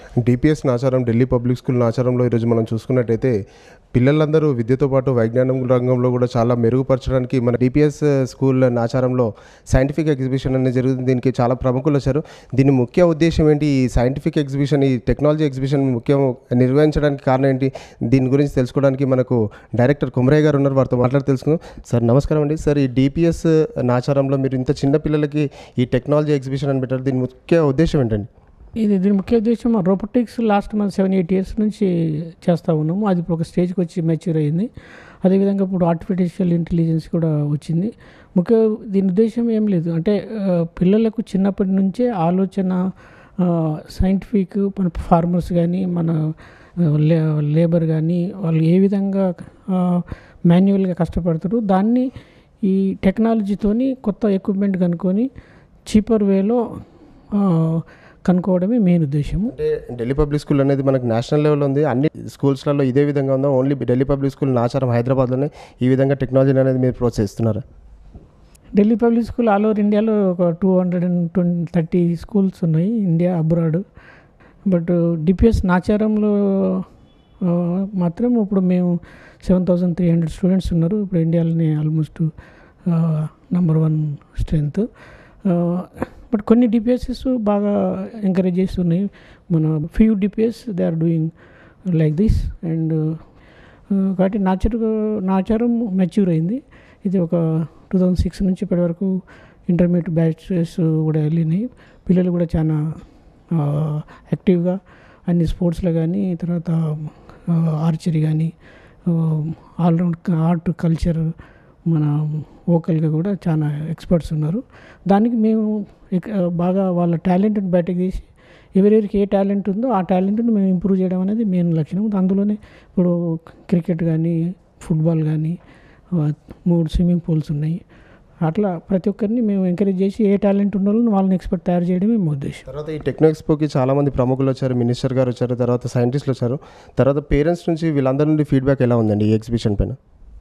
DPS Nacharam Delhi public school నాచారంలో ఈరోజు మనం చూసుకున్నట్టయితే పిల్లలందరూ విద్యతో పాటు వైజ్ఞానం రంగంలో కూడా చాలా మెరుగుపరచడానికి మన డిపిఎస్ స్కూల్ నాచారంలో సైంటిఫిక్ ఎగ్జిబిషన్ అనేది జరుగుతుంది. దీనికి చాలా ప్రముఖులు వచ్చారు. దీని ముఖ్య ఉద్దేశం ఏంటి? ఈ సైంటిఫిక్ ఎగ్జిబిషన్, ఈ టెక్నాలజీ ఎగ్జిబిషన్ ముఖ్యం నిర్వహించడానికి కారణం ఏంటి? దీని గురించి తెలుసుకోవడానికి మనకు డైరెక్టర్ కుమరయ్య గారు ఉన్నారు. వారితో మాట్లాడి తెలుసుకుందాం. సార్ నమస్కారం అండి. సార్, ఈ డిపిఎస్ నాచారంలో మీరు ఇంత చిన్న పిల్లలకి ఈ టెక్నాలజీ ఎగ్జిబిషన్ అని పెట్టారు. దీని ముఖ్య ఉద్దేశం ఏంటండి? దీని ముఖ్య ఉద్దేశం రోబోటిక్స్ లాస్ట్ మంత్ 7-8 ఇయర్స్ నుంచి చేస్తూ ఉన్నాము. అది ఇప్పుడు ఒక స్టేజ్కి వచ్చి మెచ్యూర్ అయింది. అదేవిధంగా ఇప్పుడు ఆర్టిఫిషియల్ ఇంటెలిజెన్స్ కూడా వచ్చింది. దీని ఉద్దేశం ఏం లేదు, అంటే పిల్లలకు చిన్నప్పటి నుంచే ఆలోచన, సైంటిఫిక్, మన ఫార్మర్స్ కానీ మన లేబర్ కానీ వాళ్ళు ఏ విధంగా మాన్యువల్గా కష్టపడతారు, దాన్ని ఈ టెక్నాలజీతోని కొత్త ఎక్విప్మెంట్ కనుక్కొని చీపర్ వేలో కనుక్కోవడమే మెయిన్ ఉద్దేశము. అంటే ఢిల్లీ పబ్లిక్ స్కూల్ అనేది మనకు నేషనల్ లెవెల్లో ఉంది. అన్ని స్కూల్స్లలో ఇదే విధంగా ఉందా? Only Delhi public school Nacharam హైదరాబాద్లోనే ఈ విధంగా టెక్నాలజీ అనేది మీరు ప్రోత్సహిస్తున్నారా? Delhi public school all over ఇండియాలో ఒక 230 స్కూల్స్ ఉన్నాయి, ఇండియా అబ్రాడ్. బట్ డిపిఎస్ నాచారంలో మాత్రం ఇప్పుడు మేము 7,300 స్టూడెంట్స్ ఉన్నారు. ఇప్పుడు ఇండియాలోనే ఆల్మోస్ట్ నంబర్ 1 స్ట్రెంత్. బట్ కొన్ని డిపిఎస్ఎస్ బాగా ఎంకరేజ్ చేస్తున్నాయి. మన few DPS they are doing like this. And కాబట్టి నాచారం మెచ్యూర్ అయింది. ఇది ఒక 2006 నుంచి ఇప్పటి వరకు ఇంటర్మీడియట్ బ్యాచెస్ కూడా వెళ్ళినాయి. పిల్లలు కూడా చాలా యాక్టివ్గా అన్ని స్పోర్ట్స్లో కానీ, తర్వాత ఆర్చరీ కానీ, ఆల్రౌండ్ ఆర్ట్, కల్చర్, మన వోకల్గా కూడా చాలా ఎక్స్పర్ట్స్ ఉన్నారు. దానికి మేము బాగా వాళ్ళ టాలెంట్ని బయటకు తీసి ఎవరెవరికి ఏ టాలెంట్ ఉందో ఆ టాలెంట్ని మేము ఇంప్రూవ్ చేయడం అనేది మెయిన్ లక్ష్యం. అందులోనే ఇప్పుడు క్రికెట్ కానీ, ఫుట్బాల్ కానీ, 3 స్విమ్మింగ్ పూల్స్ ఉన్నాయి. అట్లా ప్రతి ఒక్కరిని మేము ఎంకరేజ్ చేసి ఏ టాలెంట్ ఉన్న వాళ్ళని ఎక్స్పర్ట్ తయారు చేయడమే మా ఉద్దేశం. తర్వాత ఈ టెక్నో ఎక్స్పోకి చాలామంది ప్రముఖులు వచ్చారు, మినిస్టర్ గారు వచ్చారు, తర్వాత సైంటిస్టులు వచ్చారు. తర్వాత పేరెంట్స్ నుంచి వీళ్ళందరి నుండి ఫీడ్బ్యాక్ ఎలా ఉందండి ఈ ఎగ్జిబిషన్ పైన?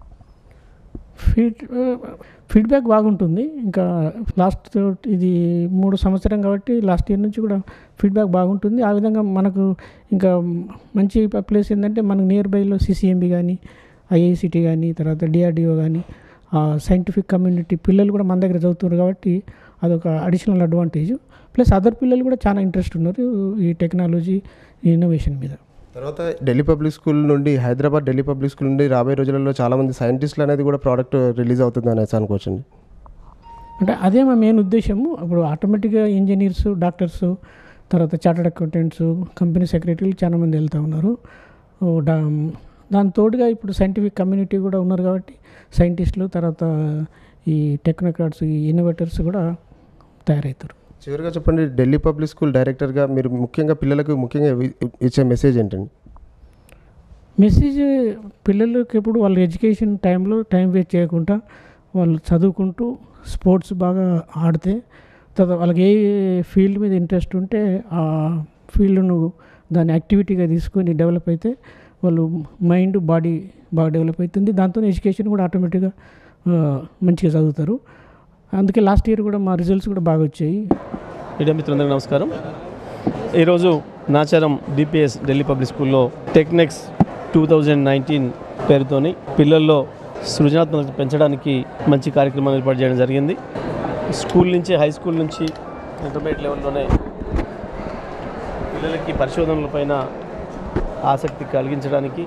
ఫీడ్బ్యాక్ బాగుంటుంది. ఇంకా లాస్ట్ ఇది 3 సంవత్సరం కాబట్టి లాస్ట్ ఇయర్ నుంచి కూడా ఫీడ్బ్యాక్ బాగుంటుంది. ఆ విధంగా మనకు ఇంకా మంచి ప్లేస్ ఏంటంటే మనకు నియర్ బైలో సిసిఎంబి కానీ, ఐఐసిటి కానీ, తర్వాత డిఆర్డిఓ కానీ, సైంటిఫిక్ కమ్యూనిటీ పిల్లలు కూడా మన దగ్గర చదువుతున్నారు కాబట్టి అదొక అడిషనల్ అడ్వాంటేజ్. ప్లస్ అదర్ పిల్లలు కూడా చాలా ఇంట్రెస్ట్ ఉన్నారు ఈ టెక్నాలజీ, ఇన్నోవేషన్ మీద. తర్వాత ఢిల్లీ పబ్లిక్ స్కూల్ నుండి ఢిల్లీ పబ్లిక్ స్కూల్ నుండి రాబోయే రోజులలో చాలామంది సైంటిస్టులు అనేది కూడా ప్రోడక్ట్ రిలీజ్ అవుతుంది అనేసి అనుకోవచ్చండి. అంటే అదే మా మెయిన్ ఉద్దేశము. ఇప్పుడు ఆటోమేటిక్గా ఇంజనీర్స్, డాక్టర్స్, తర్వాత చార్టర్డ్ అకౌంటెంట్స్, కంపెనీ సెక్రటరీలు చాలామంది వెళ్తూ ఉన్నారు. దాని తోడుగా ఇప్పుడు సైంటిఫిక్ కమ్యూనిటీ కూడా ఉన్నారు కాబట్టి సైంటిస్టులు, తర్వాత ఈ టెక్నోక్రాట్స్, ఈ ఇన్నోవేటర్స్ కూడా తయారవుతారు. చివరిగా చెప్పండి, ఢిల్లీ పబ్లిక్ స్కూల్ డైరెక్టర్గా మీరు ముఖ్యంగా పిల్లలకు ఇచ్చే మెసేజ్ ఏంటండి? మెసేజ్ పిల్లలకి ఎప్పుడు వాళ్ళ ఎడ్యుకేషన్ టైంలో టైం వేస్ట్ చేయకుండా వాళ్ళు చదువుకుంటూ స్పోర్ట్స్ బాగా ఆడితే, తర్వాత వాళ్ళకి ఏ ఫీల్డ్ మీద ఇంట్రెస్ట్ ఉంటే ఆ ఫీల్డ్ను దాన్ని యాక్టివిటీగా తీసుకొని డెవలప్ అయితే వాళ్ళు మైండ్, బాడీ బాగా డెవలప్ అవుతుంది. దాంతో ఎడ్యుకేషన్ కూడా ఆటోమేటిక్గా మంచిగా చదువుతారు. అందుకే లాస్ట్ ఇయర్ కూడా మా రిజల్ట్స్ కూడా బాగా వచ్చాయి. మీడియా మిత్రులందరికీ నమస్కారం. ఈరోజు నాచారం డిపిఎస్ ఢిల్లీ పబ్లిక్ స్కూల్లో టెక్నెక్స్ 2019 పేరుతోని పిల్లల్లో సృజనాత్మకత పెంచడానికి మంచి కార్యక్రమాలు ఏర్పాటు చేయడం జరిగింది. స్కూల్ నుంచి, హై స్కూల్ నుంచి ఇంటర్మీడియట్ లెవెల్లోనే పిల్లలకి పరిశోధనలపైన ఆసక్తి కలిగించడానికి,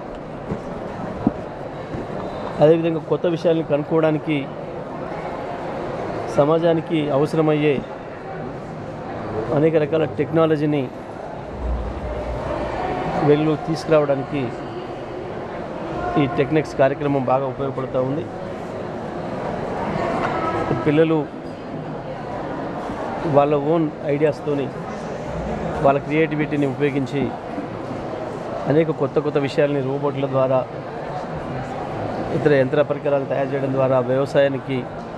అదేవిధంగా కొత్త విషయాలను కనుక్కోవడానికి, సమాజానికి అవసరమయ్యే అనేక రకాల టెక్నాలజీని వెళ్ళు తీసుకురావడానికి ఈ టెక్నిక్స్ కార్యక్రమం బాగా ఉపయోగపడుతూ ఉంది. పిల్లలు వాళ్ళ ఓన్ ఐడియాస్తోని, వాళ్ళ క్రియేటివిటీని ఉపయోగించి అనేక కొత్త విషయాలని రోబోట్ల ద్వారా, ఇతర యంత్ర పరికరాలు తయారు చేయడం ద్వారా వ్యవసాయానికి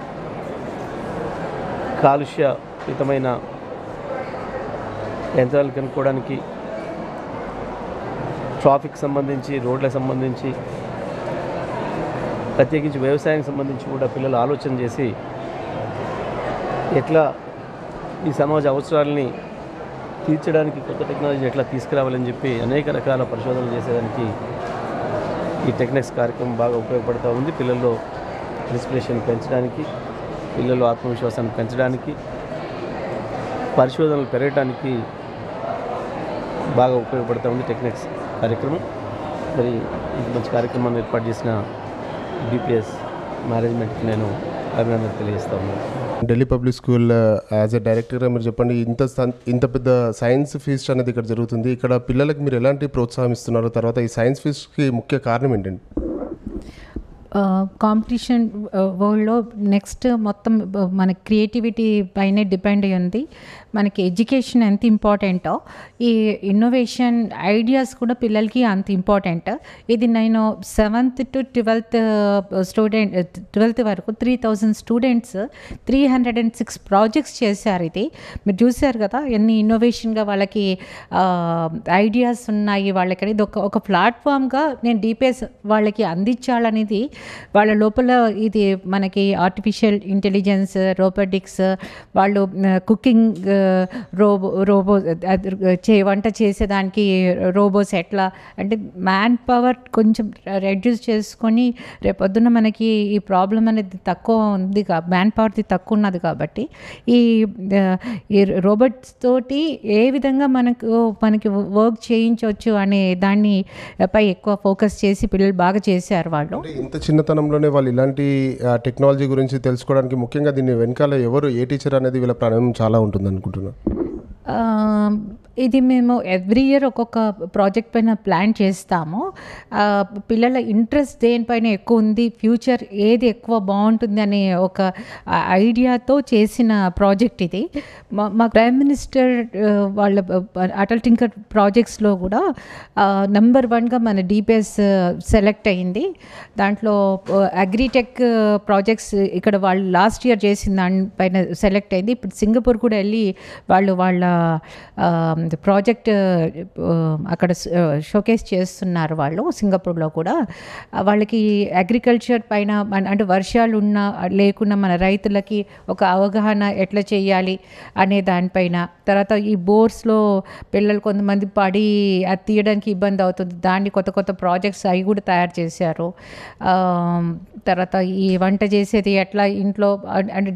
కాలుష్యయుతమైన యంత్రాలు కనుక్కోవడానికి, ట్రాఫిక్ సంబంధించి, రోడ్లకు సంబంధించి, ప్రత్యేకించి వ్యవసాయానికి సంబంధించి కూడా పిల్లలు ఆలోచన చేసి ఎట్లా ఈ సమాజ అవసరాలని తీర్చడానికి కొత్త టెక్నాలజీ ఎట్లా తీసుకురావాలని చెప్పి అనేక రకాల పరిశోధనలు చేసేదానికి ఈ టెక్నిక్స్ కార్యక్రమం బాగా ఉపయోగపడుతూ ఉంది. పిల్లల్లో ఇన్స్పిరేషన్ పెంచడానికి, పిల్లల్లో ఆత్మవిశ్వాసాన్ని పెంచడానికి, పరిశోధనలు పెరగడానికి బాగా ఉపయోగపడుతూ ఉంది టెక్నిక్స్ కార్యక్రమం. మరి ఈ మంచి కార్యక్రమాన్ని ఏర్పాటు చేసిన డిపిఎస్ మేనేజ్మెంట్కి నేను అభినందనలు తెలియజేస్తా ఉన్నాను. Delhi public school as a డైరెక్టర్గా మీరు చెప్పండి, ఇంత పెద్ద సైన్స్ ఫీస్ట్ అనేది ఇక్కడ జరుగుతుంది. ఇక్కడ పిల్లలకి మీరు ఎలాంటి ప్రోత్సాహం ఇస్తున్నారు? తర్వాత ఈ సైన్స్ ఫీస్ట్కి ముఖ్య కారణం ఏంటండి? కాంపిటీషన్ వరల్డ్లో నెక్స్ట్ మొత్తం మన క్రియేటివిటీ పైనే డిపెండ్ అయి ఉంది. మనకి ఎడ్యుకేషన్ ఎంత ఇంపార్టెంటో ఈ ఇన్నోవేషన్ ఐడియాస్ కూడా పిల్లలకి అంత ఇంపార్టెంట్. ఇది నేను 7th to 12th వరకు 3000 స్టూడెంట్స్ 306 ప్రాజెక్ట్స్ చేశారు. ఇది మీరు చూశారు కదా, ఎన్ని ఇన్నోవేషన్గా వాళ్ళకి ఐడియాస్ ఉన్నాయి. వాళ్ళకి ఇది ఒక ప్లాట్ఫామ్గా నేను డిపిఎస్ వాళ్ళకి అందించాలనేది వాళ్ళ లోపల. ఇది మనకి ఆర్టిఫిషియల్ ఇంటెలిజెన్స్, రోబోటిక్స్, వాళ్ళు కుకింగ్ రోబో వంట చేసేదానికి రోబోస్ ఎట్లా అంటే మ్యాన్ పవర్ కొంచెం రెడ్యూస్ చేసుకొని రేపొద్దున మనకి ఈ ప్రాబ్లం అనేది తక్కువ ఉంది, మ్యాన్ పవర్ది తక్కువ ఉన్నది కాబట్టి ఈ రోబోట్స్ తోటి ఏ విధంగా మనకి వర్క్ చేయించవచ్చు అనే దాన్ని పై ఎక్కువ ఫోకస్ చేసి పిల్లలు బాగా చేశారు. వాళ్ళు ఇంత చిన్నతనంలోనే వాళ్ళు ఇలాంటి టెక్నాలజీ గురించి తెలుసుకోవడానికి ముఖ్యంగా దీన్ని వెనకాల ఎవరు, ఏ టీచర్ అనేది వీళ్ళ ప్రాణం చాలా ఉంటుంది అనుకుంటున్నాను. ఇది మేము ఎవ్రీ ఇయర్ ఒక్కొక్క ప్రాజెక్ట్ పైన ప్లాన్ చేస్తాము. పిల్లల ఇంట్రెస్ట్ దేనిపైన ఎక్కువ ఉంది, ఫ్యూచర్ ఏది ఎక్కువ బాగుంటుంది అనే ఒక ఐడియాతో చేసిన ప్రాజెక్ట్ ఇది. మా ప్రైమ్ మినిస్టర్ వాళ్ళ అటల్ టింకర్ ప్రాజెక్ట్స్లో కూడా నెంబర్ 1గా మన డిపిఎస్ సెలెక్ట్ అయ్యింది. దాంట్లో అగ్రిటెక్ ప్రాజెక్ట్స్ ఇక్కడ వాళ్ళు లాస్ట్ ఇయర్ చేసిన దానిపైన సెలెక్ట్ అయింది. ఇప్పుడు సింగపూర్ కూడా వెళ్ళి వాళ్ళ ప్రాజెక్ట్ అక్కడ షోకేస్ చేస్తున్నారు వాళ్ళు సింగపూర్లో కూడా. వాళ్ళకి అగ్రికల్చర్ పైన అంటే వర్షాలు ఉన్నా లేకున్నా మన రైతులకి ఒక అవగాహన ఎట్లా చేయాలి అనే దానిపైన. తర్వాత ఈ బోర్స్లో పిల్లలు కొంతమంది పడి అది తీయడానికి ఇబ్బంది అవుతుంది, దాన్ని కొత్త ప్రాజెక్ట్స్ అవి కూడా తయారు చేశారు. తర్వాత ఈ వంట చేసేది ఎట్లా ఇంట్లో అంటే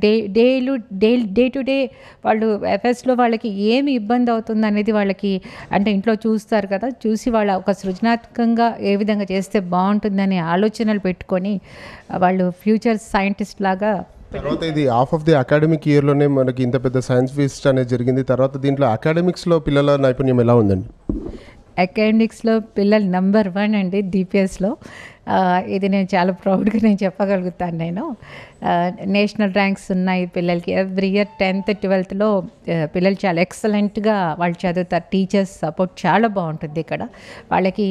డే టు డే వాళ్ళు ఎఫ్ఎస్లో వాళ్ళకి ఏమి ఇబ్బంది అవుతుంది అనేది వాళ్ళకి అంటే ఇంట్లో చూస్తారు కదా, చూసి వాళ్ళ ఒక సృజనాత్మకంగా ఏ విధంగా చేస్తే బాగుంటుందనే ఆలోచనలు పెట్టుకొని వాళ్ళు ఫ్యూచర్ సైంటిస్ట్ లాగా. తర్వాత ఇది హాఫ్ ఆఫ్ ది అకాడమిక్ ఇయర్లోనే మనకి ఇంత పెద్ద సైన్స్ ఫీస్ట్ అనేది జరిగింది. తర్వాత దీంట్లో అకాడమిక్స్లో పిల్లల నైపుణ్యం ఎలా ఉందండి? అకాడమిక్స్లో పిల్లలు నెంబర్ 1 అండి డిపిఎస్లో. ఇది నేను చాలా ప్రౌడ్గా నేను చెప్పగలుగుతాను. నేను నేషనల్ ర్యాంక్స్ ఉన్నాయి పిల్లలకి. ఎవ్రీ ఇయర్ 10th 12thలో పిల్లలు చాలా ఎక్సలెంట్గా వాళ్ళు చదువుతారు. టీచర్స్ సపోర్ట్ చాలా బాగుంటుంది ఇక్కడ వాళ్ళకి.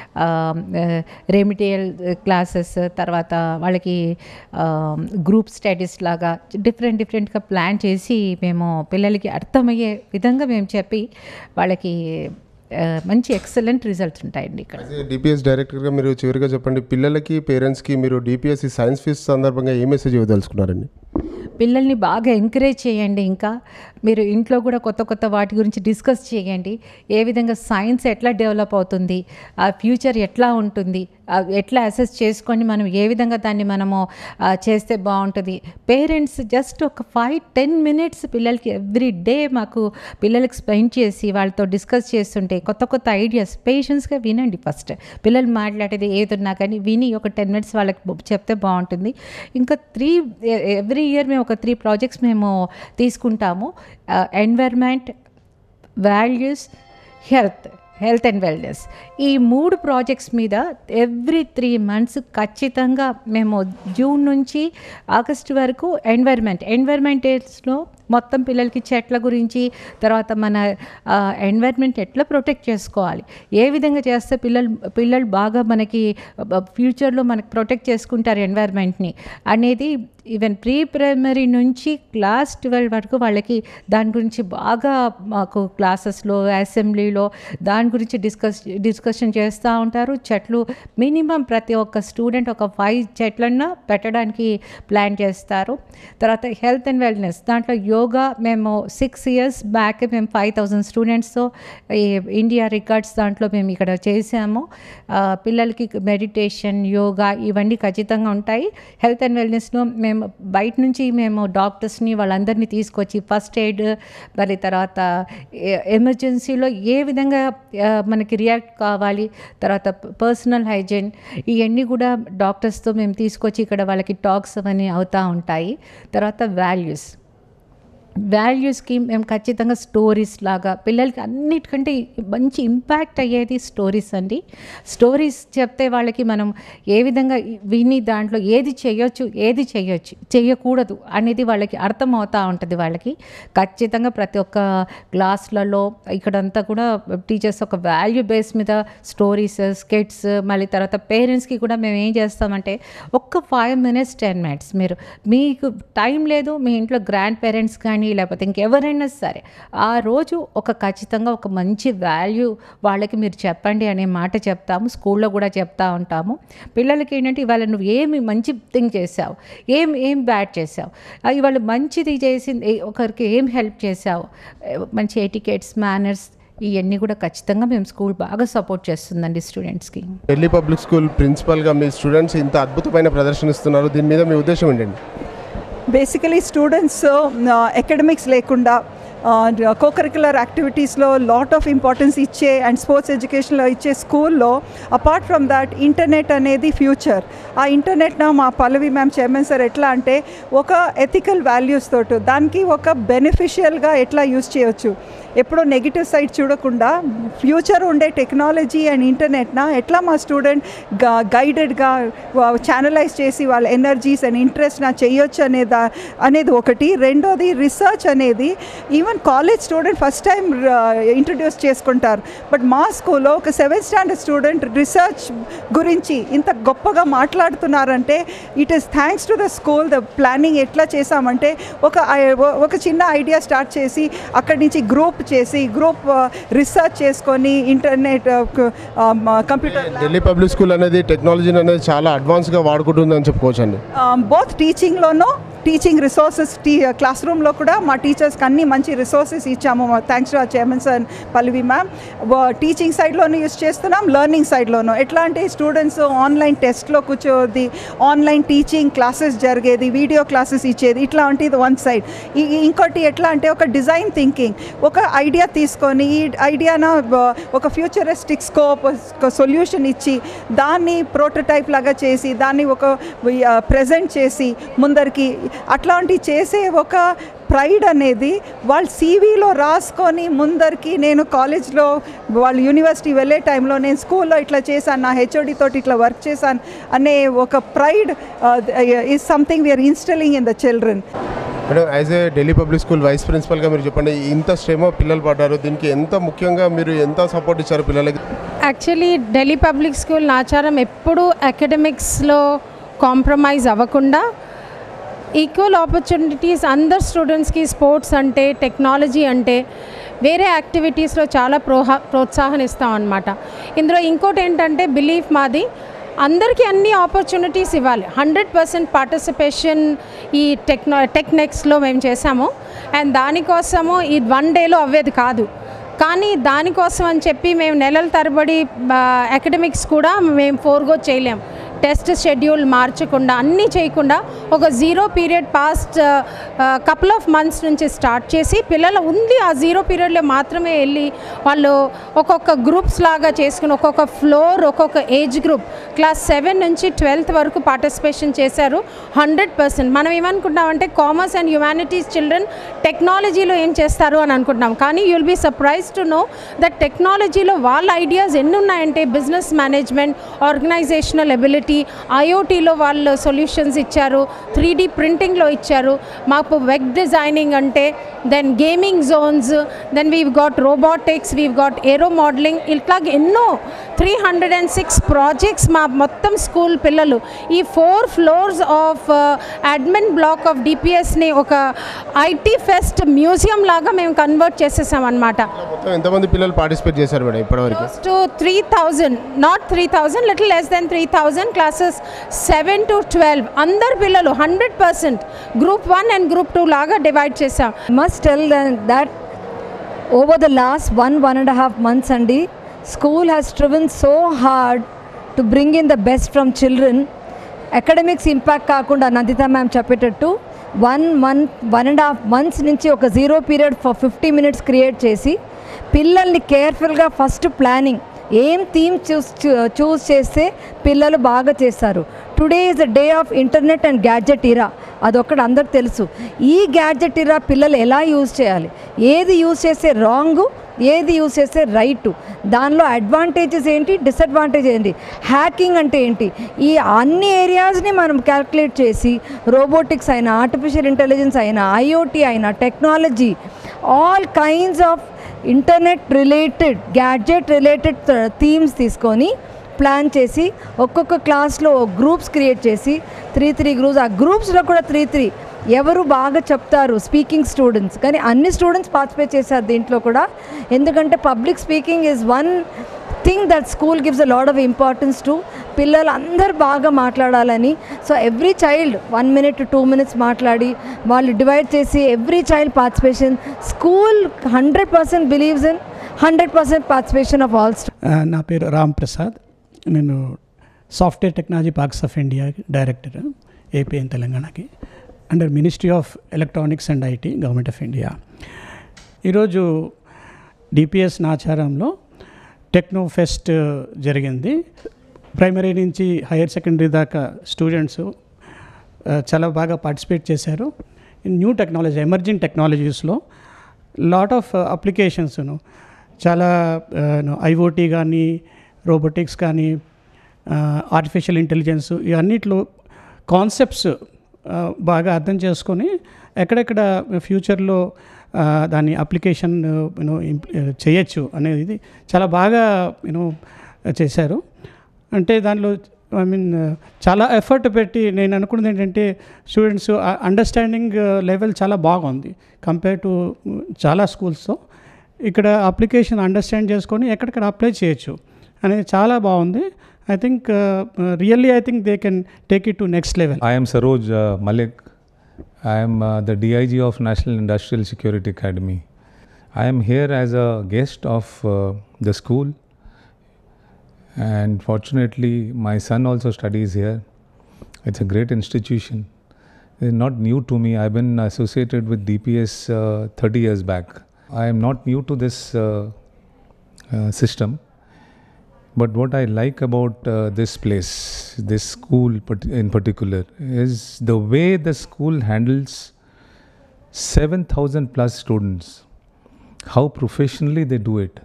రెమిడియల్ క్లాసెస్, తర్వాత వాళ్ళకి గ్రూప్ స్టడీస్ లాగా డిఫరెంట్గా ప్లాన్ చేసి మేము పిల్లలకి అర్థమయ్యే విధంగా మేము చెప్పి వాళ్ళకి మంచి ఎక్సలెంట్ రిజల్ట్స్ ఉంటాయండి ఇక్కడ. డిపిఎస్ డైరెక్టర్గా మీరు చివరిగా చెప్పండి, పిల్లలకి పేరెంట్స్కి మీరు డిపిఎస్ సైన్స్ ఫీస్ట్ సందర్భంగా ఏ మెసేజ్ ఇవ్వదలుచుకున్నారండి? పిల్లల్ని బాగా ఎంకరేజ్ చేయండి. ఇంకా మీరు ఇంట్లో కూడా కొత్త వాటి గురించి డిస్కస్ చేయండి. ఏ విధంగా సైన్స్ ఎట్లా డెవలప్ అవుతుంది, ఆ ఫ్యూచర్ ఎట్లా ఉంటుంది, ఎట్లా అసెస్ చేసుకొని మనం ఏ విధంగా దాన్ని మనము చేస్తే బాగుంటుంది. పేరెంట్స్ జస్ట్ ఒక 5-10 minutes పిల్లలకి ఎవ్రీ డే మాకు పిల్లలకి స్పెండ్ చేసి వాళ్ళతో డిస్కస్ చేస్తుంటే కొత్త ఐడియాస్ పేషెన్స్గా వినండి. ఫస్ట్ పిల్లలు మాట్లాడేది ఏదున్నా కానీ విని ఒక 10 minutes వాళ్ళకి చెప్తే బాగుంటుంది. ఇంకా ఎవ్రీ ఇయర్ మేము ఒక 3 projects మేము తీసుకుంటాము. Environment, values, health and wellness. ఈ 3 ప్రాజెక్ట్స్ మీద ఎవ్రీ 3 months ఖచ్చితంగా మేము జూన్ నుంచి ఆగస్టు వరకు ఎన్వైర్న్మెంటల్స్లో మొత్తం పిల్లలకి చెట్ల గురించి, తర్వాత మన ఎన్వైర్న్మెంట్ ఎట్లా ప్రొటెక్ట్ చేసుకోవాలి, ఏ విధంగా చేస్తే పిల్లలు బాగా మనకి ఫ్యూచర్లో మనకి ప్రొటెక్ట్ చేసుకుంటారు ఎన్వైర్న్మెంట్ని అనేది ఈవెన్ ప్రైమరీ నుంచి క్లాస్ 12 వరకు వాళ్ళకి దాని గురించి బాగా మాకు క్లాసెస్లో అసెంబ్లీలో దాని గురించి డిస్కషన్ చేస్తూ ఉంటారు. చెట్లు మినిమం ప్రతి ఒక్క స్టూడెంట్ ఒక 5 చెట్లన్నా పెట్టడానికి ప్లాన్ చేస్తారు. తర్వాత హెల్త్ అండ్ వెల్నెస్ దాంట్లో యోగా మేము 6 years బ్యాక్ మేము 5,000 స్టూడెంట్స్తో ఈ ఇండియా రికార్డ్స్ దాంట్లో మేము ఇక్కడ చేసాము. పిల్లలకి మెడిటేషన్, యోగా ఇవన్నీ ఖచ్చితంగా ఉంటాయి. హెల్త్ అండ్ వెల్నెస్లో మేము బయట నుంచి మేము డాక్టర్స్ని వాళ్ళందరినీ తీసుకొచ్చి ఫస్ట్ ఎయిడ్, మరి తర్వాత ఎమర్జెన్సీలో ఏ విధంగా మనకి రియాక్ట్ కావాలి, తర్వాత పర్సనల్ హైజీన్ ఇవన్నీ కూడా డాక్టర్స్తో మేము తీసుకొచ్చి ఇక్కడ వాళ్ళకి టాక్స్ అవన్నీ అవుతూ ఉంటాయి. తర్వాత వాల్యూస్కి మేము ఖచ్చితంగా స్టోరీస్ లాగా పిల్లలకి అన్నిటికంటే మంచి ఇంపాక్ట్ అయ్యేది స్టోరీస్ అండి. స్టోరీస్ చెప్తే వాళ్ళకి మనం ఏ విధంగా విని దాంట్లో ఏది చేయకూడదు అనేది వాళ్ళకి అర్థమవుతూ ఉంటుంది. వాళ్ళకి ఖచ్చితంగా ప్రతి ఒక్క క్లాస్లలో ఇక్కడంతా కూడా టీచర్స్ ఒక వాల్యూ బేస్ మీద స్టోరీస్, స్కెట్స్, మళ్ళీ తర్వాత పేరెంట్స్కి కూడా మేము ఏం చేస్తామంటే ఒక్క 5 minutes 10 minutes మీకు టైం లేదు, మీ ఇంట్లో గ్రాండ్ పేరెంట్స్ కానీ లేకపోతే ఇంకెవరైనా సరే ఆ రోజు ఖచ్చితంగా ఒక మంచి వాల్యూ వాళ్ళకి మీరు చెప్పండి అనే మాట చెప్తాము. స్కూల్లో కూడా చెప్తా ఉంటాము. పిల్లలకి ఏంటంటే ఇవాళ నువ్వు ఏమి మంచి థింగ్ చేసావు, ఏం బ్యాడ్ చేసావు, ఇవాళ మంచిది చేసింది ఒకరికి ఏం హెల్ప్ చేసావు, మంచి ఎటికెట్స్, మేనర్స్ ఇవన్నీ కూడా ఖచ్చితంగా మేము స్కూల్ బాగా సపోర్ట్ చేస్తుందండి స్టూడెంట్స్కి. ఢిల్లీ పబ్లిక్ స్కూల్ ప్రిన్సిపల్గా మీ స్టూడెంట్స్ ఇంత అద్భుతమైన ప్రదర్శన ఇస్తున్నారు, దీని మీద మీ ఉద్దేశం ఏంటండి? బేసికలీ స్టూడెంట్స్ అకాడమిక్స్ లేకుండా కోకరిక్యులర్ యాక్టివిటీస్లో లాట్ ఆఫ్ ఇంపార్టెన్స్ ఇచ్చే అండ్ స్పోర్ట్స్ ఎడ్యుకేషన్లో ఇచ్చే స్కూల్లో అపార్ట్ ఫ్రమ్ దాట్ ఇంటర్నెట్ అనేది ఫ్యూచర్. ఆ ఇంటర్నెట్న మా పల్లవి మ్యామ్, చైర్మన్ సార్ ఎట్లా అంటే ఒక ఎథికల్ వాల్యూస్ తోటి దానికి ఒక బెనిఫిషియల్గా ఎట్లా యూజ్ చేయొచ్చు, ఎప్పుడో నెగిటివ్ సైడ్ చూడకుండా ఫ్యూచర్ ఉండే టెక్నాలజీ అండ్ ఇంటర్నెట్న ఎట్లా మా స్టూడెంట్ గైడెడ్గా ఛానలైజ్ చేసి వాళ్ళ ఎనర్జీస్ అండ్ ఇంట్రెస్ట్ చేయొచ్చు అనేది ఒకటి. రెండోది రీసెర్చ్ అనేది even college student first time introduce చేసుకుంటారు. బట్ మా స్కూల్లో ఒక 7th standard స్టూడెంట్ రీసెర్చ్ గురించి ఇంత గొప్పగా మాట్లాడుతున్నారంటే it is thanks to the school. The planning ఎట్లా చేసామంటే ఒక చిన్న ఐడియా స్టార్ట్ చేసి అక్కడి నుంచి గ్రూప్ రీసెర్చ్ చేసుకొని internet, computer. Delhi public school అనేది టెక్నాలజీని అనేది చాలా అడ్వాన్స్గా వాడుకుంటుందని చెప్పుకోవచ్చు అండి. బోత్ టీచింగ్లోనూ, టీచింగ్ రిసోర్సెస్, క్లాస్ రూమ్లో కూడా మా టీచర్స్కి అన్ని మంచి రిసోర్సెస్ ఇచ్చాము thanks to chairman sir Pallavi ma'am. Teaching సైడ్లోనూ యూజ్ చేస్తున్నాం, లెర్నింగ్ సైడ్లోనూ. ఎట్లా అంటే స్టూడెంట్స్ ఆన్లైన్ టెస్ట్లో కూర్చోది, ఆన్లైన్ టీచింగ్ క్లాసెస్ జరిగేది, వీడియో క్లాసెస్ ఇచ్చేది, ఇట్లాంటిది వన్ సైడ్. ఇంకోటి ఎట్లా అంటే ఒక డిజైన్ థింకింగ్, ఒక ఐడియా తీసుకొని ఈ ఐడియాన ఒక ఫ్యూచరిస్టిక్ స్కోప్ సొల్యూషన్ ఇచ్చి దాన్ని ప్రోటోటైప్ లాగా చేసి దాన్ని ఒక ప్రెజెంట్ చేసి ముందరికి అట్లాంటి చేసే ఒక ప్రైడ్ అనేది వాళ్ళు సీవీలో రాసుకొని ముందరికి నేను కాలేజ్లో వాళ్ళు యూనివర్సిటీ వెళ్ళే టైంలో నేను స్కూల్లో ఇట్లా చేశాను, నా హెచ్ఓడి తోటి ఇట్లా వర్క్ చేశాను అనే ఒక pride is something we are instilling in the children. Madam, as a Delhi public school vice ప్రిన్సిపల్గా మీరు చెప్పండి, ఇంత శ్రమ పిల్లలు పడ్డారు, దీనికి ఎంత ముఖ్యంగా మీరు ఎంత సపోర్ట్ ఇచ్చారు పిల్లలకి? Actually Delhi public school Nacharam ఎప్పుడూ అకాడమిక్స్లో కాంప్రమైజ్ అవ్వకుండా ఈక్వల్ ఆపర్చునిటీస్ అందరు స్టూడెంట్స్కి స్పోర్ట్స్ అంటే, టెక్నాలజీ అంటే, వేరే యాక్టివిటీస్లో చాలా ప్రోత్సాహం ఇస్తాం అన్నమాట. ఇందులో ఇంకోటి ఏంటంటే బిలీఫ్ మాది, అందరికీ అన్ని ఆపర్చునిటీస్ ఇవ్వాలి. 100% పార్టిసిపేషన్ ఈ టెక్నెక్స్లో మేము చేసాము. అండ్ దానికోసము ఈ 1 dayలో అవ్వేది కాదు, కానీ దానికోసం అని చెప్పి మేము నెలల తరబడి అకాడమిక్స్ కూడా మేము ఫోర్గో చేయలేం. టెస్ట్ షెడ్యూల్ మార్చకుండా, అన్నీ చేయకుండా ఒక 0 period past couple of months నుంచి స్టార్ట్ చేసి పిల్లలు ఉంది ఆ 0 periodలో మాత్రమే వెళ్ళి వాళ్ళు ఒక్కొక్క గ్రూప్స్ లాగా చేసుకుని ఒక్కొక్క ఫ్లోర్, ఒక్కొక్క ఏజ్ గ్రూప్ క్లాస్ 7 నుంచి 12th వరకు పార్టిసిపేషన్ చేశారు. 100%. మనం ఏమనుకుంటామంటే కామర్స్ అండ్ హ్యుమానిటీస్ చిల్డ్రన్ టెక్నాలజీలో ఏం చేస్తారు అని అనుకుంటున్నాం, కానీ you will be surprise to know that టెక్నాలజీలో వాళ్ళ ఐడియాస్ ఎన్ని ఉన్నాయంటే బిజినెస్ మేనేజ్మెంట్, ఆర్గనైజేషనల్ ఎబిలిటీ, ఐఓటీలో వాళ్ళు సొల్యూషన్స్ ఇచ్చారు, 3D ప్రింటింగ్లో ఇచ్చారు, మాకు వెబ్ డిజైనింగ్ అంటే, then gaming zones, then we've got robotics, we've got aero modelling, ఇట్లాగే ఎన్నో 306 ప్రాజెక్ట్స్ మా మొత్తం స్కూల్ పిల్లలు ఈ 4 floors of admin block of డిపిఎస్ని ఒక ఐటీ ఫెస్ట్ మ్యూజియం లాగా మేము కన్వర్ట్ చేసేసాం అనమాట. ఎంతమంది పిల్లలు పార్టిసిపేట్ చేశారు మేడం ఇప్పటివరకు? Close to 3,000, not 3,000, little less than 3,000, క్లాసెస్ 7 to 12 అందరు పిల్లలు 100% గ్రూప్ 1 అండ్ గ్రూప్ 2 లాగా డివైడ్ చేసాం. Must tell them that over the last 1.5 months andi, school has striven so hard to bring in the best from children. Academics impact కాకుండా Nanditha ma'am చెప్పేటట్టు 1.5 months నుంచి ఒక zero period for 50 minutes create చేసి పిల్లల్ని కేర్ఫుల్గా first planning ఏం theme choose చేస్తే పిల్లలు బాగా చేస్తారు. Today is the day of internet and gadget era, అదొక్కటి అందరికి తెలుసు. ఈ గ్యాడ్జెట్ ఇరా పిల్లలు ఎలా యూజ్ చేయాలి, ఏది యూజ్ చేస్తే రాంగు, ఏది యూజ్ చేస్తే రైటు, దానిలో అడ్వాంటేజెస్ ఏంటి, డిసడ్వాంటేజ్ ఏంటి, హ్యాకింగ్ అంటే ఏంటి, ఈ అన్ని ఏరియాస్ని మనం క్యాల్కులేట్ చేసి రోబోటిక్స్ అయినా, ఆర్టిఫిషియల్ ఇంటెలిజెన్స్ అయినా, ఐఓటీ అయినా, technology, all kinds of internet related gadget related themes తీసుకొని ప్లాన్ చేసి ఒక్కొక్క క్లాస్లో గ్రూప్స్ క్రియేట్ చేసి 3 గ్రూప్స్, ఆ గ్రూప్స్లో కూడా 3 ఎవరు బాగా చెప్తారు స్పీకింగ్ స్టూడెంట్స్, కానీ అన్ని స్టూడెంట్స్ పార్టిసిపేట్ చేశారు దీంట్లో కూడా. ఎందుకంటే public speaking is one thing that school gives a lot of importance to. పిల్లలు అందరు బాగా మాట్లాడాలని, so every child 1 minute to 2 minutes మాట్లాడి వాళ్ళు డివైడ్ చేసి every child participation. School 100% believes in 100% participation of all. నా పేరు రామ్ ప్రసాద్, నేను software technology parks of India director, AP and తెలంగాణకి, under ministry of electronics and IT, government of India. ఈరోజు DPS నాచారంలో techno fest జరిగింది. Primary నుంచి higher secondary దాకా స్టూడెంట్స్ చాలా బాగా పార్టిసిపేట్ చేశారు. న్యూ టెక్నాలజీ, ఎమర్జింగ్ టెక్నాలజీస్లో లాట్ ఆఫ్ అప్లికేషన్స్ను చాలా ఐఓటీ కానీ, రోబోటిక్స్ కానీ, ఆర్టిఫిషియల్ ఇంటెలిజెన్స్, ఇవన్నిట్లో కాన్సెప్ట్స్ బాగా అర్థం చేసుకొని ఎక్కడెక్కడ ఫ్యూచర్లో దాన్ని అప్లికేషన్ చేయొచ్చు అనేది చాలా బాగా చేశారు. అంటే దానిలో చాలా ఎఫర్ట్ పెట్టి నేను అనుకున్నది ఏంటంటే స్టూడెంట్స్ అండర్స్టాండింగ్ లెవెల్ చాలా బాగుంది కంపేర్ టు చాలా స్కూల్స్తో. ఇక్కడ అప్లికేషన్ అండర్స్టాండ్ చేసుకొని ఎక్కడిక్కడ అప్లై చేయొచ్చు అనేది చాలా బాగుంది. I think really I think they can take it to next level. I am Saroj Malik. I am the DIG of National Industrial Security Academy. I am here as a guest of the school, and fortunately my son also studies here. It's a great institution. It's not new to me. I've been associated with DPS 30 years back. I am not new to this system. But what I like about this place, this school in particular, is the way the school handles 7,000 plus students, how professionally they do it,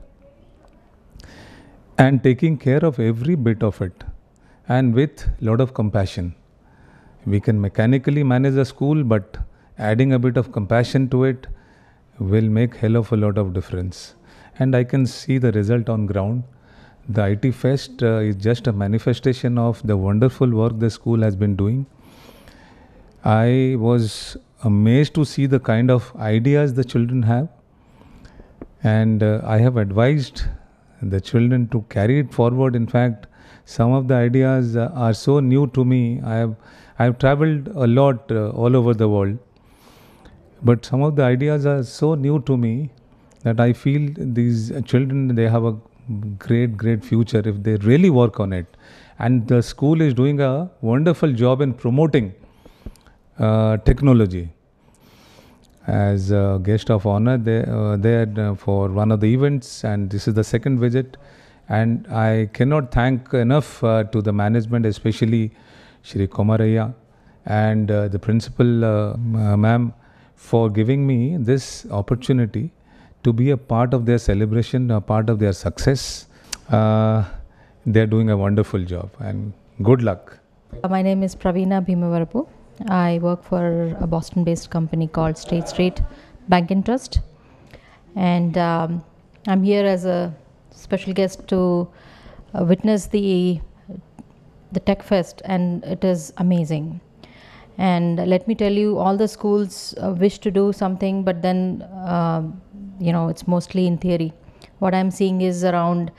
and taking care of every bit of it, and with a lot of compassion. We can mechanically manage a school, but adding a bit of compassion to it will make hell of a lot of difference. And I can see the result on ground. The IT Fest is just a manifestation of the wonderful work the school has been doing. I was amazed to see the kind of ideas the children have, and I have advised the children to carry it forward. In fact, some of the ideas are so new to me. I have traveled a lot all over the world, but some of the ideas are so new to me that I feel these children, they have a great future if they really work on it. And the school is doing a wonderful job in promoting technology. As a guest of honor there for one of the events, and this is the second visit, and I cannot thank enough to the management, especially Shri Komaraya and the principal ma'am, for giving me this opportunity to be a part of their celebration, a part of their success. They are doing a wonderful job, and good luck. My name is Praveena Bhimavarapu. I work for a Boston-based company called State Street Bank and Trust, and I'm here as a special guest to witness the Tech Fest, and it is amazing. And let me tell you, all the schools wish to do something, but then it's mostly in theory. What I'm seeing is around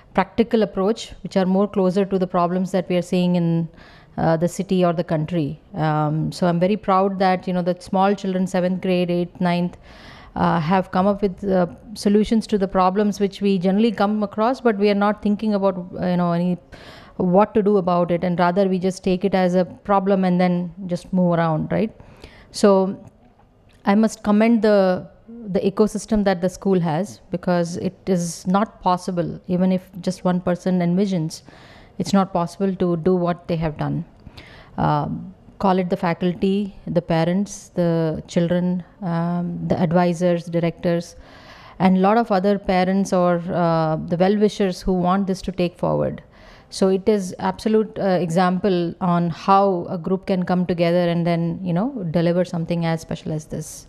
practical approach, which are more closer to the problems that we are seeing in the city or the country. So I'm very proud that the small children, 7th grade, 8th, 9th, have come up with solutions to the problems which we generally come across, but we are not thinking about what to do about it, and rather we just take it as a problem and then just move around, right? So I must commend the ecosystem that the school has, because it is not possible, even if just one person envisions, it's not possible to do what they have done. Call it the faculty, the parents, the children, the advisors, directors, and a lot of other parents or the well-wishers who want this to take forward. So it is absolute example on how a group can come together and then deliver something as special as this.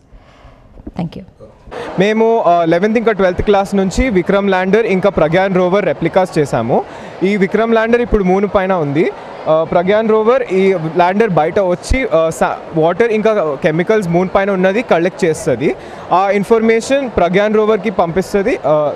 Thank you. మేము 11th ఇంకా 12th class నుంచి Vikram lander ఇంకా Pragyan rover replicas చేశాము. ఈ Vikram lander ఇప్పుడు moon పైన ఉంది. Pragyan rover ఈ ల్యాండర్ బయట వచ్చి వాటర్ ఇంకా కెమికల్స్ మూన్ పైన ఉన్నది కలెక్ట్ చేస్తుంది. ఆ ఇన్ఫర్మేషన్ ప్రగ్యాన్ రోవర్కి పంపిస్తుంది.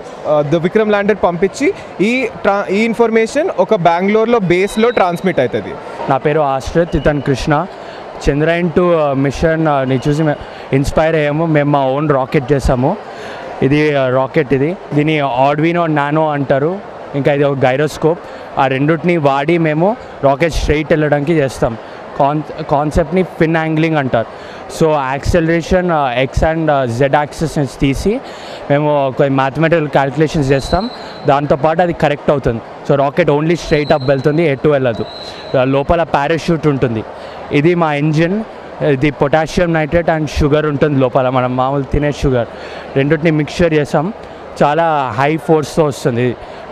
ద విక్రమ్ ల్యాండర్ పంపించి ఈ ఇన్ఫర్మేషన్ ఒక బెంగళూరులో బేస్లో ట్రాన్స్మిట్ అవుతుంది. నా పేరు ఆశ్రిత్, ఇతను కృష్ణ. చంద్రయాన్ 2 మిషన్ని చూసి ఇన్స్పైర్ అయ్యాము. మేము మా ఓన్ రాకెట్ చేసాము. ఇది రాకెట్, దీన్ని ఆర్డుయినో నానో అంటారు, ఇంకా ఇది ఒక గైరోస్కోప్. ఆ రెండుటిని వాడి మేము రాకెట్ స్ట్రైట్ వెళ్ళడానికి చేస్తాం. కాన్సెప్ట్ని ఫిన్ యాంగ్లింగ్ అంటారు. So acceleration X and Z axis నుంచి తీసి మేము ఒక మ్యాథమెటికల్ క్యాలిక్యులేషన్స్ చేస్తాం. దాంతోపాటు అది కరెక్ట్ అవుతుంది. So rocket only straight up వెళ్తుంది, ఎటు వెళ్ళదు. లోపల పారాషూట్ ఉంటుంది. ఇది మా ఇంజిన్. ఇది పొటాషియం నైట్రేట్ అండ్ షుగర్ ఉంటుంది లోపల, మనం మామూలు తినే షుగర్. రెండింటిని మిక్స్చర్ చేసాం. చాలా హై ఫోర్స్తో వస్తుంది.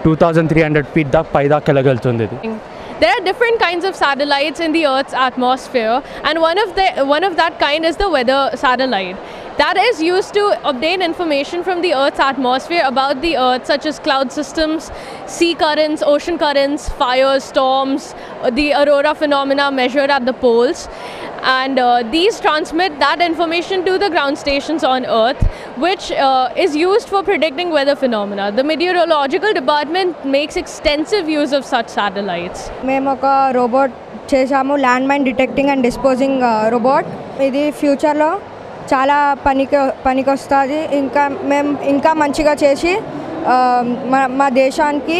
2300 feet దాకా పైదాకా వెళ్ళగలుగుతుంది ఇది. There are different kinds of satellites in the Earth's atmosphere, and one of that kind is the weather satellite. That is used to obtain information from the Earth's atmosphere about the Earth, such as cloud systems, sea currents, ocean currents, fires, storms, the aurora phenomena measured at the poles. And these transmit that information to the ground stations on Earth, which is used for predicting weather phenomena. The meteorological department makes extensive use of such satellites. మేము ఒక robot చేసాము, land mine detecting and disposing robot. ఇది ఫ్యూచర్లో చాలా పనికి వస్తుంది. మేము ఇంకా మంచిగా చేసి మా దేశానికి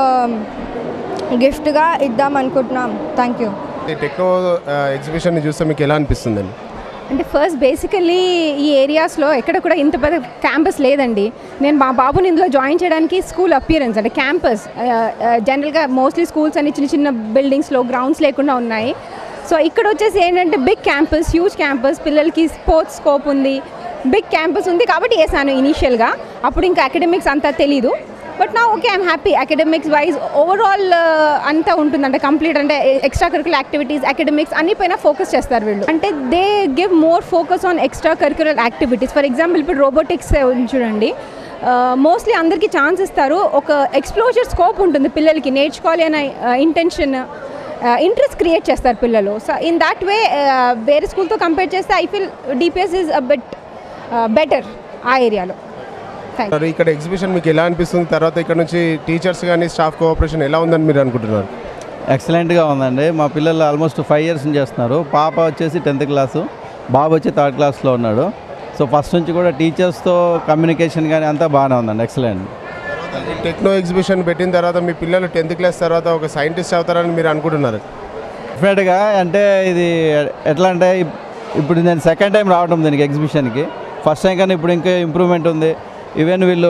గిఫ్ట్గా ఇద్దాం అనుకుంటున్నాం. Thank you. ఈ టెక్నో ఎగ్జిబిషన్ని చూస్తే మీకు ఎలా అనిపిస్తుందండి? అంటే ఫస్ట్ బేసికల్లీ ఈ ఏరియాస్లో ఎక్కడ కూడా ఇంత పెద్ద క్యాంపస్ లేదండి. నేను మా బాబుని ఇందులో జాయిన్ చేయడానికి స్కూల్ అపియరెన్స్ అంటే క్యాంపస్ జనరల్గా మోస్ట్లీ స్కూల్స్ అన్ని చిన్న చిన్న బిల్డింగ్స్లో గ్రౌండ్స్ లేకుండా ఉన్నాయి. సో ఇక్కడ వచ్చేసి ఏంటంటే బిగ్ క్యాంపస్, హ్యూజ్ క్యాంపస్, పిల్లలకి స్పోర్ట్స్ స్కోప్ ఉంది, బిగ్ క్యాంపస్ ఉంది కాబట్టి వేసాను ఇనీషియల్గా. అప్పుడు ఇంకా అకాడమిక్స్ అంతా తెలీదు. బట్ నా okay, I'm happy. Academics wise overall అంతా ఉంటుంది, అంటే కంప్లీట్ అంటే ఎక్స్ట్రా కరికులర్ యాక్టివిటీస్, అకాడమిక్స్ అన్ని పైన ఫోకస్ చేస్తారు వీళ్ళు. అంటే they give more focus on extra curricular activities. For example ఇప్పుడు రోబోటిక్స్ చూడండి, మోస్ట్లీ అందరికీ ఛాన్స్ ఇస్తారు. ఒక ఎక్స్ప్లోజర్ స్కోప్ ఉంటుంది పిల్లలకి, నేర్చుకోవాలి అనే ఇంటెన్షన్, ఇంట్రెస్ట్ క్రియేట్ చేస్తారు పిల్లలు. సో ఇన్ దాట్ వే వేరే స్కూల్తో కంపేర్ చేస్తే I feel DPS is a bit better ఆ ఏరియాలో. ఇక్కడ ఎగ్జిబిషన్ మీకు ఎలా అనిపిస్తుంది? తర్వాత ఇక్కడ నుంచి టీచర్స్ కానీ స్టాఫ్ కోఆపరేషన్ ఎలా ఉందని మీరు అనుకుంటున్నారు? ఎక్సలెంట్గా ఉందండి. మా పిల్లలు ఆల్మోస్ట్ 5 years నుంచి చేస్తున్నారు. పాప వచ్చేసి 10th క్లాసు, బాబు వచ్చి 3rd క్లాస్లో ఉన్నాడు. సో ఫస్ట్ నుంచి కూడా టీచర్స్తో కమ్యూనికేషన్ కానీ అంతా బాగానే ఉందండి, ఎక్సలెంట్. టెక్నో ఎగ్జిబిషన్ పెట్టిన తర్వాత మీ పిల్లలు 10th క్లాస్ తర్వాత ఒక సైంటిస్ట్ అవుతారని మీరు అనుకుంటున్నారు? డెఫినెట్గా. అంటే ఇది ఎట్లా అంటే ఇప్పుడు నేను 2nd time రావడం దీనికి ఎగ్జిబిషన్కి. ఫస్ట్ టైం కానీ ఇప్పుడు ఇంకా ఇంప్రూవ్మెంట్ ఉంది. ఈవెన్ వీళ్ళు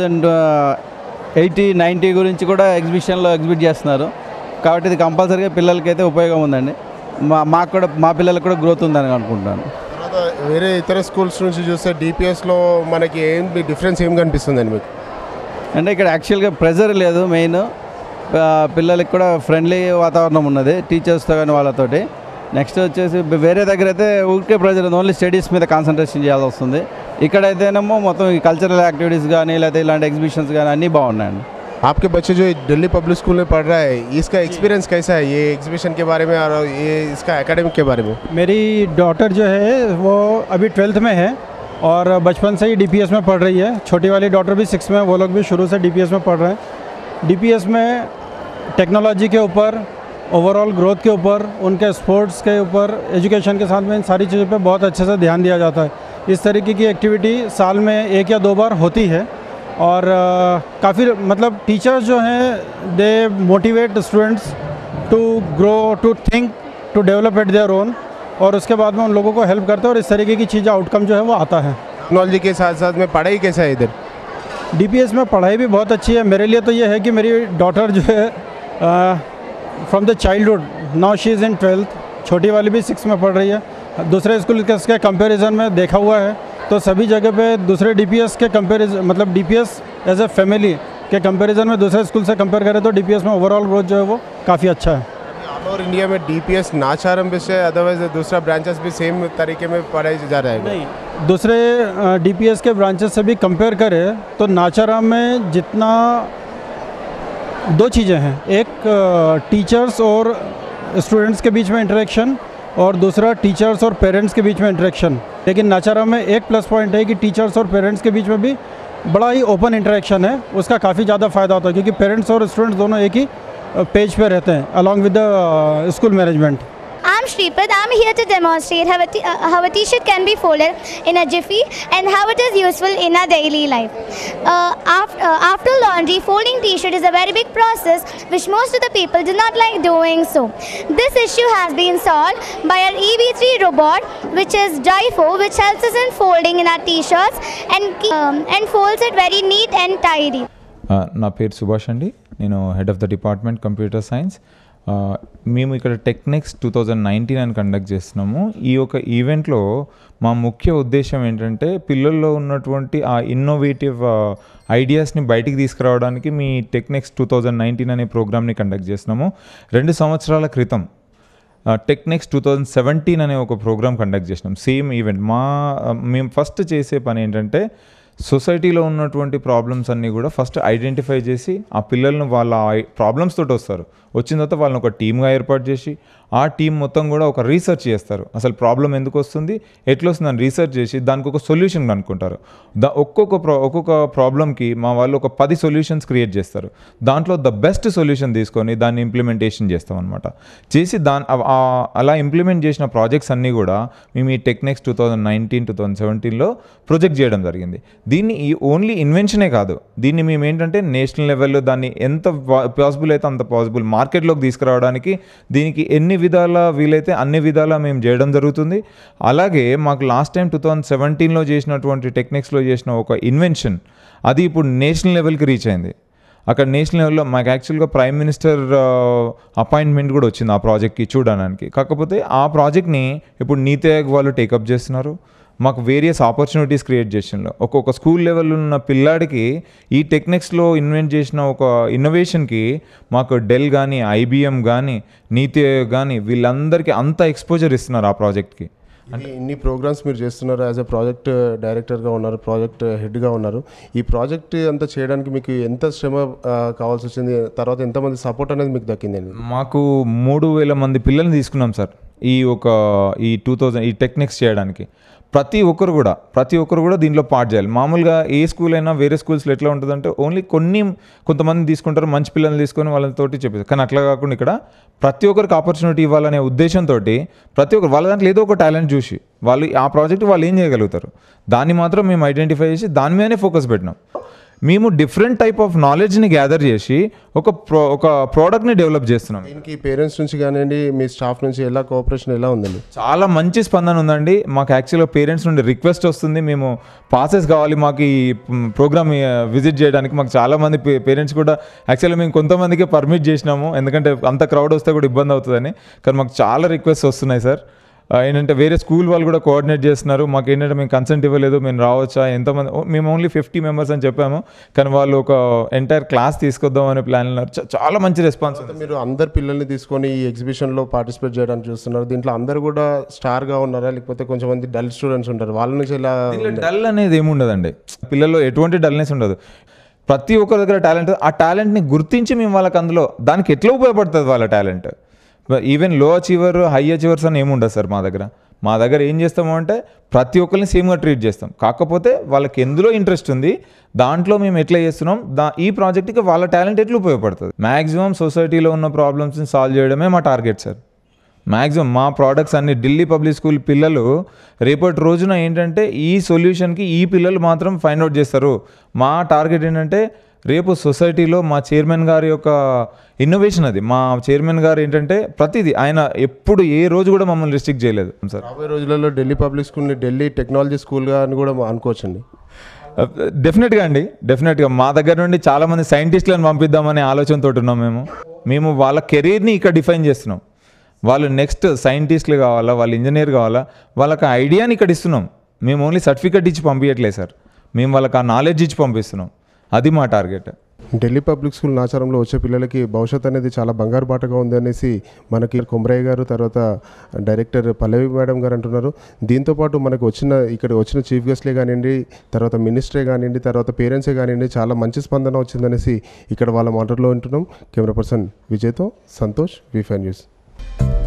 2080-90 గురించి కూడా ఎగ్జిబిషన్లో ఎగ్జిబిట్ చేస్తున్నారు. కాబట్టి ఇది కంపల్సరీగా పిల్లలకి అయితే ఉపయోగం ఉందండి. మాకు కూడా, మా పిల్లలకు కూడా గ్రోత్ ఉందని అనుకుంటున్నాను. తర్వాత వేరే ఇతర స్కూల్స్ నుంచి చూస్తే డిపిఎస్లో మనకి డిఫరెన్స్ ఏం కనిపిస్తుందండి మీకు? అంటే ఇక్కడ యాక్చువల్గా ప్రెజర్ లేదు, మెయిన్ పిల్లలకి కూడా ఫ్రెండ్లీ వాతావరణం ఉన్నది టీచర్స్తో కానీ వాళ్ళతోటి. నెక్స్ట్ వచ్చేసి వేరే దగ్గర అయితే ఊరికే ప్రెజర్ ఉంది, ఓన్లీ స్టడీస్ మీద కాన్సన్ట్రేషన్ చేయాల్సి వస్తుంది. ఇక్కడైతేనేమో మొత్తం ఈ కల్చరల్ యాక్టివిటీస్ కానీ లేకపోతే ఇలాంటి ఎగ్జిబిషన్స్ కానీ అన్నీ బాగున్నాయండి. आपके बच्चे जो दिल्ली पब्लिक स्कूल में पढ़ रहा है, इसका एक्सपीरियंस कैसा है ये एग्जीबिशन के बारे में और ये इसका एकेडमिक के बारे में? मेरी डॉटर जो है वो अभी 12th में है और बचपन से ही डीपीएस में पढ़ रही है. छोटी वाली डॉटर भी 6th में, वो लोग भी शुरू से डीपीएस में पढ़ रहे हैं. डीपीएस में टेक्नोलॉजी के ऊपर, ओवरऑल ग्रोथ के ऊपर, उनके स्पोर्ट्स के ऊपर, एजुकेशन के साथ में इन सारी चीज़ों पे बहुत अच्छे से ध्यान दिया जाता है। इस तरीके की एक्टिविटी साल में 1 या 2 बार होती है और काफ़ी मतलब टीचर्स जो हैं they motivate students to grow, to think, to develop at their own, और उसके बाद में उन लोगों को हेल्प करते हैं और इस तरीके की चीज़ें आउटकम जो है वो आता है। टेक्नोलॉजी के साथ साथ में पढ़ाई कैसा है इधर? डीपीएस में पढ़ाई भी बहुत अच्छी है। मेरे लिए तो ये है कि मेरी डॉटर जो है from the childhood, now she is in 12th, छोटी वाली भी 6 में पढ़ रही है। दूसरे स्कूल के कंपैरिजन में देखा हुआ है तो सभी जगह पे दूसरे डीपीएस के कंपैरिजन, मतलब डीपीएस एज ए फैमिली के कंपैरिजन में दूसरे स्कूल से कंपेयर करें तो डीपीएस में ओवरऑल ग्रोथ जो है वो काफ़ी अच्छा है। ऑल ओवर इंडिया में डीपीएस नाचारम भी से अदरवाइज दूसरा ब्रांचेस भी सेम तरीके में पढ़ाई जा रहा है? नहीं, दूसरे डीपीएस के ब्रांचेस से भी कंपेयर करें तो नाचाराम में जितना 2 चीज़ें हैं, एक टीचर्स और स्टूडेंट्स के बीच में इंटरेक्शन और दूसरा टीचर्स और पेरेंट्स के बीच में इंटरेक्शन। लेकिन नाचाराम में एक प्लस पॉइंट है कि टीचर्स और पेरेंट्स के बीच में भी बड़ा ही ओपन इंटरेक्शन है, उसका काफ़ी ज़्यादा फ़ायदा होता है क्योंकि पेरेंट्स और स्टूडेंट्स दोनों एक ही पेज पे रहते हैं along with the school management. I'm Shripad. I'm here to demonstrate how a t-shirt can be folded in a jiffy and how it is useful in our daily life. After laundry, folding t-shirt is a very big process which most of the people do not like doing so. This issue has been solved by our EV3 robot, which is Dryfo, which helps us in folding in our t-shirts and folds it very neat and tidy. నా పేరు సుభాష్ అండి, నేను head of the department computer science. మేము ఇక్కడ టెక్నెక్స్ 2019 అని conduct చేస్తున్నాము. ఈ యొక్క ఈవెంట్లో మా ముఖ్య ఉద్దేశం ఏంటంటే పిల్లల్లో ఉన్నటువంటి ఆ ఇన్నోవేటివ్ ఐడియాస్ని బయటికి తీసుకురావడానికి మీ టెక్నెక్స్ 2019 అనే ప్రోగ్రామ్ని కండక్ట్ చేస్తున్నాము. 2 సంవత్సరాల క్రితం టెక్నెక్స్ 2017 అనే ఒక ప్రోగ్రామ్ కండక్ట్ చేసినాం, సేమ్ ఈవెంట్. మేము ఫస్ట్ చేసే పని ఏంటంటే సొసైటీలో ఉన్నటువంటి ప్రాబ్లమ్స్ అన్నీ కూడా ఫస్ట్ ఐడెంటిఫై చేసి ఆ పిల్లలను వాళ్ళ ప్రాబ్లమ్స్ తోటి వస్తారు, వచ్చిన తర్వాత వాళ్ళని ఒక టీమ్గా ఏర్పాటు చేసి ఆ టీం మొత్తం కూడా ఒక రీసెర్చ్ చేస్తారు. అసలు ప్రాబ్లం ఎందుకు వస్తుంది, ఎట్లా వస్తుంది అని రీసెర్చ్ చేసి దానికి ఒక సొల్యూషన్ అనుకుంటారు. ఒక్కొక్క ప్రాబ్లంకి మా వాళ్ళు ఒక 10 సొల్యూషన్స్ క్రియేట్ చేస్తారు. దాంట్లో ద బెస్ట్ సొల్యూషన్ తీసుకొని దాన్ని ఇంప్లిమెంటేషన్ చేస్తాం అనమాట. చేసి అలా ఇంప్లిమెంట్ చేసిన ప్రాజెక్ట్స్ అన్నీ కూడా మేము ఈ టెక్నెక్స్ 2019-2017లో ప్రొజెక్ట్ చేయడం జరిగింది. దీన్ని ఈ ఓన్లీ ఇన్వెన్షనే కాదు, దీన్ని మేము ఏంటంటే నేషనల్ లెవెల్లో దాన్ని ఎంత పాసిబుల్ అయితే అంత పాసిబుల్ మార్కెట్లోకి తీసుకురావడానికి దీనికి ఎన్ని విధాలా వీలైతే అన్ని విధాలా మేము చేయడం జరుగుతుంది. అలాగే మాకు లాస్ట్ టైం 2017లో చేసినటువంటి టెక్నిక్స్లో చేసిన ఒక ఇన్వెన్షన్ అది ఇప్పుడు నేషనల్ లెవెల్కి రీచ్ అయింది. అక్కడ నేషనల్ లెవెల్లో మాకు యాక్చువల్గా ప్రైమ్ మినిస్టర్ అపాయింట్మెంట్ కూడా వచ్చింది ఆ ప్రాజెక్ట్కి చూడడానికి. కాకపోతే ఆ ప్రాజెక్ట్ని ఇప్పుడు నీతి ఆయోగ్ వాళ్ళు టేకప్ చేస్తున్నారు. మాకు వేరియస్ ఆపర్చునిటీస్ క్రియేట్ చేసినలో ఒక్కొక్క స్కూల్ లెవెల్ ఉన్న పిల్లాడికి ఈ టెక్నిక్స్లో ఇన్వెంట్ చేసిన ఒక ఇన్నోవేషన్కి మాకు డెల్ కానీ ఐబిఎం కానీ నీతి ఆయోగ్ కానీ వీళ్ళందరికీ అంత ఎక్స్పోజర్ ఇస్తున్నారు ఆ ప్రాజెక్ట్కి. అంటే ఇన్ని ప్రోగ్రామ్స్ మీరు చేస్తున్నారు, యాజ్ ఎ ప్రాజెక్ట్ డైరెక్టర్గా ఉన్నారు, ప్రాజెక్ట్ హెడ్గా ఉన్నారు. ఈ ప్రాజెక్ట్ అంతా చేయడానికి మీకు ఎంత శ్రమ కావాల్సి వచ్చింది, తర్వాత ఎంతమంది సపోర్ట్ అనేది మీకు దక్కిందండి? మాకు 3000 మంది పిల్లల్ని తీసుకున్నాం సార్ ఈ 2000 ఈ టెక్నిక్స్ చేయడానికి. ప్రతి ఒక్కరు కూడా దీంట్లో పార్ట్ చేయాలి. మామూలుగా ఏ స్కూల్ అయినా వేరే స్కూల్స్లో ఎట్లా ఉంటుందంటే ఓన్లీ కొంతమంది తీసుకుంటారు, మంచి పిల్లల్ని తీసుకొని వాళ్ళతోటి చెప్పేది. కానీ అట్లా కాకుండా ఇక్కడ ప్రతి ఒక్కరికి ఆపర్చునిటీ ఇవ్వాలనే ఉద్దేశంతో ప్రతి ఒక్కరు వాళ్ళ దాంట్లో ఏదో ఒక టాలెంట్ చూసి వాళ్ళు ఆ ప్రాజెక్ట్ వాళ్ళు ఏం చేయగలుగుతారు దాన్ని మాత్రం మేము ఐడెంటిఫై చేసి దాని మీదనే ఫోకస్ పెట్టినాం. మేము డిఫరెంట్ టైప్ ఆఫ్ నాలెడ్జ్ని గ్యాదర్ చేసి ఒక ప్రోడక్ట్ని డెవలప్ చేస్తున్నాం. దీనికి పేరెంట్స్ నుంచి కానివ్వండి, మీ స్టాఫ్ నుంచి ఎలా కోఆపరేషన్ ఎలా ఉందండి? చాలా మంచి స్పందన ఉందండి. మాకు యాక్చువల్గా పేరెంట్స్ నుండి రిక్వెస్ట్ వస్తుంది, మేము పాసెస్ కావాలి మాకు ఈ ప్రోగ్రామ్ విజిట్ చేయడానికి. మాకు చాలామంది పేరెంట్స్ కూడా యాక్చువల్గా మేము కొంతమందికి పర్మిట్ చేసినాము, ఎందుకంటే అంత క్రౌడ్ వస్తే కూడా ఇబ్బంది అవుతుందని. కానీ మాకు చాలా రిక్వెస్ట్ వస్తున్నాయి సార్. ఏంటంటే వేరే స్కూల్ వాళ్ళు కూడా కోఆర్డినేట్ చేస్తున్నారు. మాకు ఏంటంటే మేము కన్సెంట్ ఇవ్వలేదు, మేము రావచ్చా, ఎంతమంది, మేము ఓన్లీ 50 మెంబర్స్ అని చెప్పాము, కానీ వాళ్ళు ఒక ఎంటైర్ క్లాస్ తీసుకొద్దాం అనే ప్లాన్ ఉన్నారు. చాలా మంచి రెస్పాన్స్. మీరు అందరు పిల్లల్ని తీసుకొని ఈ ఎగ్జిబిషన్లో పార్టిసిపేట్ చేయడానికి చూస్తున్నారు. దీంట్లో అందరూ కూడా స్టార్గా ఉన్నారా, లేకపోతే కొంచెం మంది డల్ స్టూడెంట్స్ ఉంటారు, వాళ్ళ నుంచి ఎలా? డల్ అనేది ఏముండదండి, పిల్లల్లో ఎటువంటి డల్నెస్ ఉండదు. ప్రతి ఒక్కరి దగ్గర టాలెంట్, ఆ టాలెంట్ని గుర్తించి మేము వాళ్ళకి అందులో దానికి ఎట్లా ఉపయోగపడుతుంది వాళ్ళ talent. Even low achiever high achievers అని ఏముండదు సార్ మా దగ్గర. మా దగ్గర ఏం చేస్తాము అంటే ప్రతి ఒక్కరిని సేమ్గా ట్రీట్ చేస్తాం. కాకపోతే వాళ్ళకి ఎందులో ఇంట్రెస్ట్ ఉంది దాంట్లో మేము ఎట్లా చేస్తున్నాం, ఈ ప్రాజెక్ట్కి వాళ్ళ టాలెంట్ ఎట్లా ఉపయోగపడుతుంది. మ్యాక్సిమం సొసైటీలో ఉన్న ప్రాబ్లమ్స్ని సాల్వ్ చేయడమే మా టార్గెట్ సార్. మ్యాక్సిమం మా ప్రోడక్ట్స్ అన్ని ఢిల్లీ పబ్లిక్ స్కూల్ పిల్లలు రేపటి రోజున ఏంటంటే ఈ సొల్యూషన్కి ఈ పిల్లలు మాత్రం ఫైండ్ అవుట్ చేస్తారు. మా టార్గెట్ ఏంటంటే రేపు సొసైటీలో మా చైర్మన్ గారి యొక్క ఇన్నోవేషన్ అది. మా చైర్మన్ గారు ఏంటంటే ప్రతిదీ ఆయన ఎప్పుడు ఏ రోజు కూడా మమ్మల్ని రిస్ట్రిక్ట్ చేయలేదు సార్. రాబోయే రోజులలో ఢిల్లీ పబ్లిక్ స్కూల్ని ఢిల్లీ టెక్నాలజీ స్కూల్గా అని కూడా అనుకోవచ్చండి. డెఫినెట్గా అండి, డెఫినెట్గా మా దగ్గర నుండి చాలామంది సైంటిస్టులను పంపిద్దామనే ఆలోచనతో ఉన్నాం. మేము వాళ్ళ కెరీర్ని ఇక్కడ డిఫైన్ చేస్తున్నాం. వాళ్ళు నెక్స్ట్ సైంటిస్టులు కావాలా, వాళ్ళు ఇంజనీర్ కావాలా, వాళ్ళకి ఆ ఐడియాని ఇక్కడ ఇస్తున్నాం. మేము ఓన్లీ సర్టిఫికేట్ ఇచ్చి పంపించట్లేదు సార్, మేము వాళ్ళకి ఆ నాలెడ్జ్ ఇచ్చి పంపిస్తున్నాం. అది మా టార్గెట్. ఢిల్లీ పబ్లిక్ స్కూల్ నాచారంలో వచ్చే పిల్లలకి భవిష్యత్తు అనేది చాలా బంగారు బాటగా ఉంది అనేసి మనకి కొమరయ్య గారు, తర్వాత డైరెక్టర్ పల్లవి మేడం గారు అంటున్నారు. దీంతోపాటు మనకు ఇక్కడ వచ్చిన చీఫ్ గెస్ట్లే కానివ్వండి, తర్వాత మినిస్టరే కానివ్వండి, తర్వాత పేరెంట్సే కానివ్వండి, చాలా మంచి స్పందన వచ్చిందనేసి ఇక్కడ వాళ్ళ మాటల్లో వింటున్నాం. కెమెరా పర్సన్ విజయ్తో సంతోష్, V5 న్యూస్.